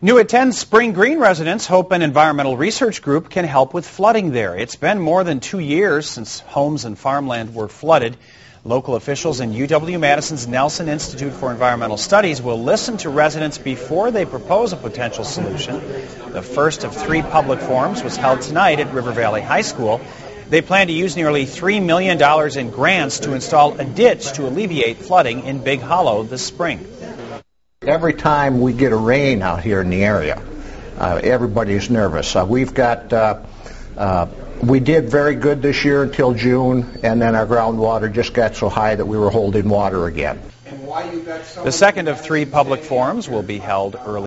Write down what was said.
New at 10, Spring Green residents hope an environmental research group can help with flooding there. It's been more than 2 years since homes and farmland were flooded. Local officials in UW-Madison's Nelson Institute for Environmental Studies will listen to residents before they propose a potential solution. The first of 3 public forums was held tonight at River Valley High School. They plan to use nearly $3 million in grants to install a ditch to alleviate flooding in Big Hollow this spring. Every time we get a rain out here in the area, everybody's nervous. We did very good this year until June, and then our groundwater just got so high that we were holding water again. The second of 3 public forums will be held early